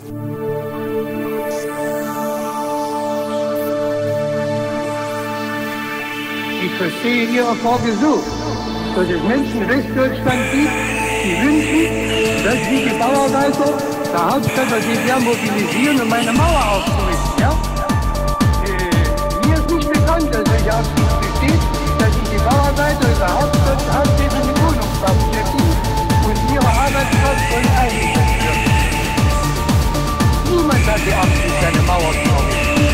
Ich verstehe Ihre Frage so, dass es Menschen in Westdeutschland gibt, die wünschen, dass Sie die Bauarbeiter der Hauptstadt, dass sie wieder mobilisieren, um eine Mauer aufzurichten. Ja? Mir ist nicht bekannt, dass solche Absicht besteht, dass sich die Bauarbeiter der Hauptstadt hauptsächlich mit Wohnungsbau beschäftigen und ihre Arbeitskraft voll eingesetzt wird. Niemand hat die Absicht, eine Mauer zu errichten.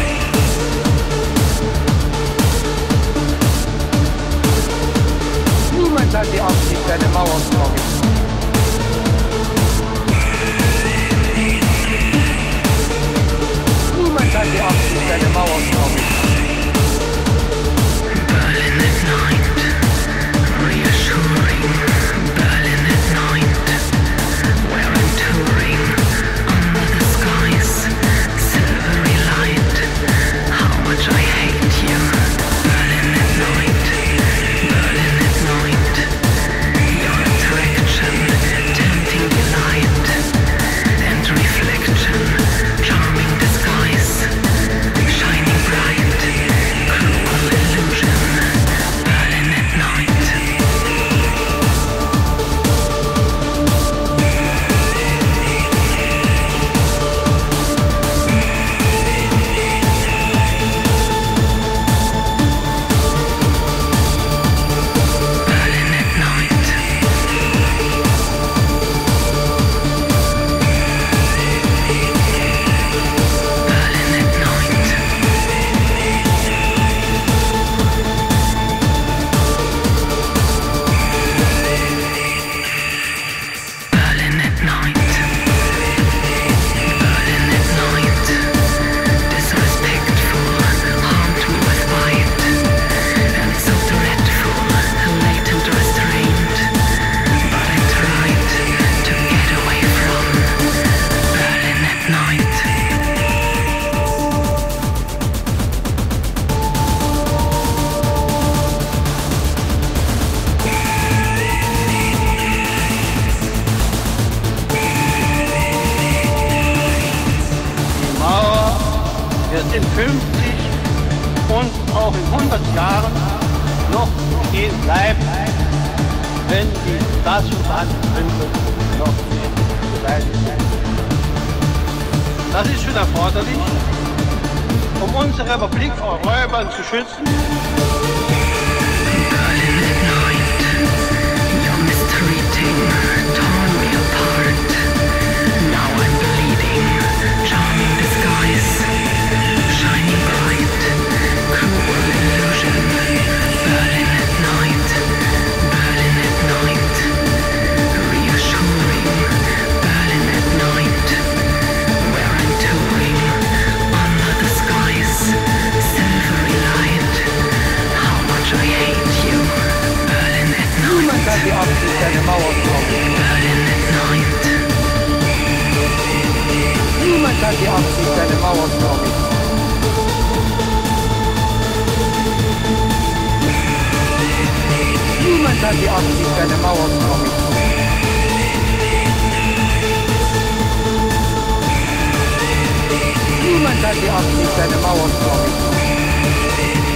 Niemand hat die Absicht, eine Mauer zu errichten. Niemand hat die Absicht, eine Mauer zu errichten. Berlin at night, reassuring. Berlin at night, where I'm touring under the skies, silvery light. How much I hate you. Berlin at night, Berlin at night. Your attraction, tempting delight, and reflection, charming disguise, shining bright, cruel illusion. Berlin at night. Berlin at night. Berlin at night. Berlin at night. Berlin at night. Disrespectful, harmed me with bite, and so dreadful, latent restraint. But I tried to get away from Berlin at night. Die Mauer wird in 50 und auch in 100 Jahren noch stehen bleiben, wenn die Staatsschutzansprüche noch nicht beseitigt sind. Das ist schon erforderlich, um unsere Republik vor Räubern zu schützen. Berlin at night. You're mistreating, torn me apart. Now I'm bleeding, charming disguise, shining bright, cruel illusion. Berlin at night, Berlin at night, reassuring. Berlin at night, where I'm touring under the skies, silvery light. How much I hate you. Berlin at Niemand hat night. die Absicht, eine Mauer zu errichten. Berlin at night. Niemand hat die Absicht, eine Mauer zu errichten. Niemand hat die Absicht, eine Mauer zu errichten. Niemand hat die Absicht, eine Mauer zu errichten.